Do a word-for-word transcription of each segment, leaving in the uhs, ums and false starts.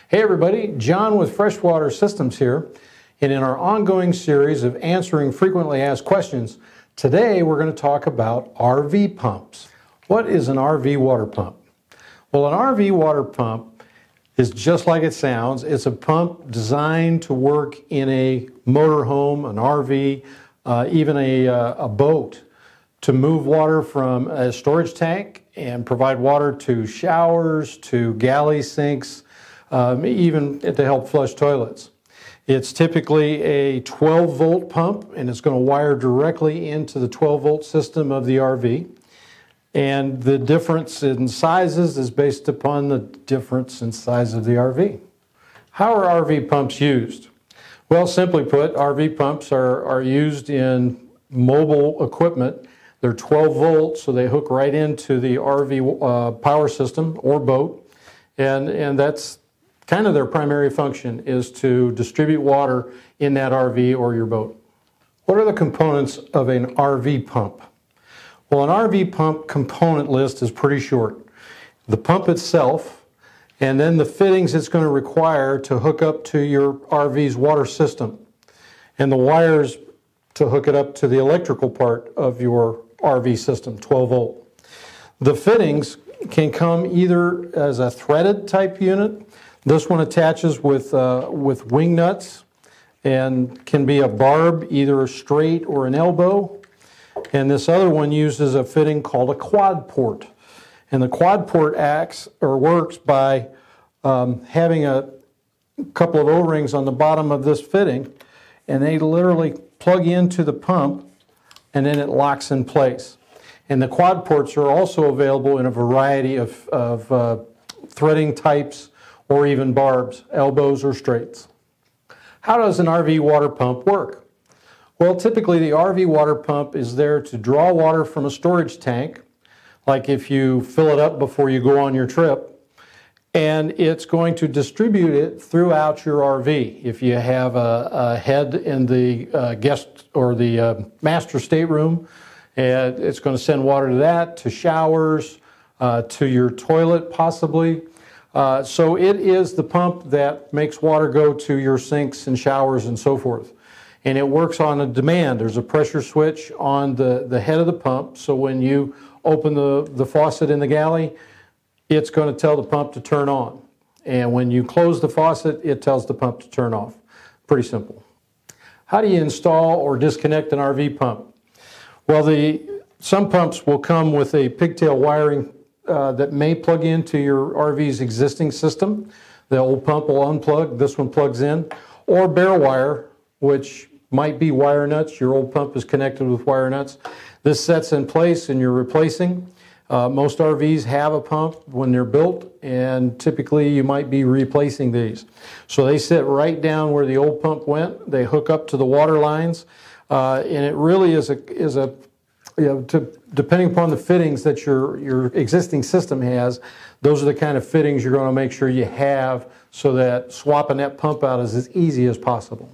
Hey everybody, John with Freshwater Systems here, and in our ongoing series of answering frequently asked questions, today we're going to talk about R V pumps. What is an R V water pump? Well, an R V water pump is just like it sounds. It's a pump designed to work in a motorhome, an R V, uh, even a, uh, a boat, to move water from a storage tank and provide water to showers, to galley sinks, um, even to help flush toilets. It's typically a twelve volt pump, and it's going to wire directly into the twelve volt system of the R V. And the difference in sizes is based upon the difference in size of the R V. How are R V pumps used? Well, simply put, R V pumps are, are used in mobile equipment. They're twelve volts, so they hook right into the R V uh, power system or boat, and, and that's kind of their primary function, is to distribute water in that R V or your boat. What are the components of an R V pump? Well, an R V pump component list is pretty short. The pump itself, and then the fittings it's going to require to hook up to your R V's water system, and the wires to hook it up to the electrical part of your R V system, twelve volt. The fittings can come either as a threaded type unit. This one attaches with, uh, with wing nuts and can be a barb, either a straight or an elbow. And this other one uses a fitting called a quad port. And the quad port acts or works by um, having a couple of O-rings on the bottom of this fitting, and they literally plug into the pump, and then it locks in place. And the quad ports are also available in a variety of, of uh, threading types or even barbs, elbows or straights. How does an R V water pump work? Well, typically the R V water pump is there to draw water from a storage tank, like if you fill it up before you go on your trip, and it's going to distribute it throughout your R V. If you have a, a head in the uh, guest or the uh, master stateroom, and it's going to send water to that, to showers, uh, to your toilet possibly. Uh, so it is the pump that makes water go to your sinks and showers and so forth. And it works on a demand. There's a pressure switch on the, the head of the pump, so when you open the, the faucet in the galley, it's going to tell the pump to turn on. And when you close the faucet, it tells the pump to turn off. Pretty simple. How do you install or disconnect an R V pump? Well, the, some pumps will come with a pigtail wiring uh, that may plug into your R V's existing system. The old pump will unplug, this one plugs in, or bare wire, which might be wire nuts. Your old pump is connected with wire nuts. This sets in place and you're replacing. Uh, most R Vs have a pump when they're built, and typically you might be replacing these. So they sit right down where the old pump went. They hook up to the water lines, uh, and it really is a, is a you know, to, depending upon the fittings that your, your existing system has, those are the kind of fittings you're going to make sure you have so that swapping that pump out is as easy as possible.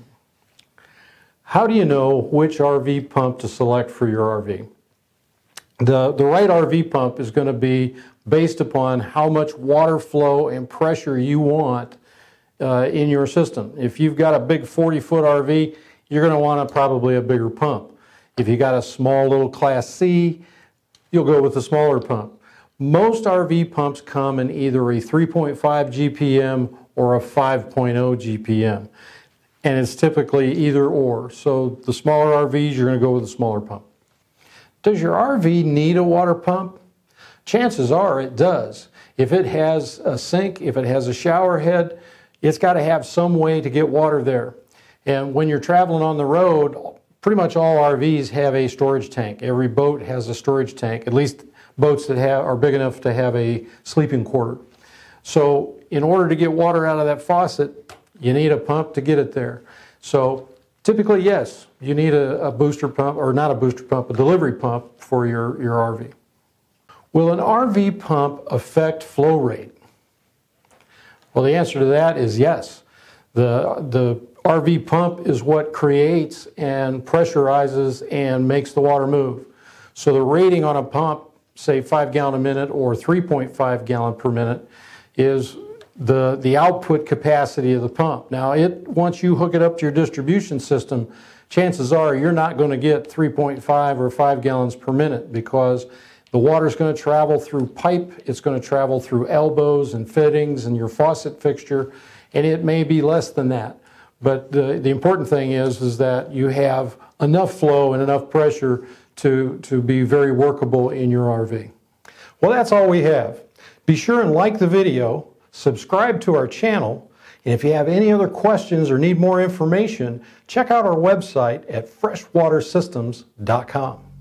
How do you know which R V pump to select for your R V? The, the right R V pump is going to be based upon how much water flow and pressure you want uh, in your system. If you've got a big forty foot R V, you're going to want a, probably a bigger pump. If you got a small little Class C, you'll go with a smaller pump. Most R V pumps come in either a three point five G P M or a five point oh G P M. And it's typically either or. So the smaller R Vs, you're going to go with a smaller pump. Does your R V need a water pump? Chances are it does. If it has a sink, if it has a shower head, it's got to have some way to get water there. And when you're traveling on the road, pretty much all R Vs have a storage tank. Every boat has a storage tank, at least boats that have, are big enough to have a sleeping quarter. So in order to get water out of that faucet, you need a pump to get it there. So typically, yes, you need a, a booster pump, or not a booster pump, a delivery pump for your, your R V. Will an R V pump affect flow rate? Well, the answer to that is yes. The, the R V pump is what creates and pressurizes and makes the water move. So the rating on a pump, say five gallon a minute or three point five gallon per minute, is the, the output capacity of the pump. Now, it once you hook it up to your distribution system, chances are you're not going to get three point five or five gallons per minute, because the water is going to travel through pipe, it's going to travel through elbows and fittings and your faucet fixture, and it may be less than that. But the, the important thing is, is that you have enough flow and enough pressure to, to be very workable in your R V. Well, that's all we have. Be sure and like the video, subscribe to our channel, and if you have any other questions or need more information, check out our website at freshwater systems dot com.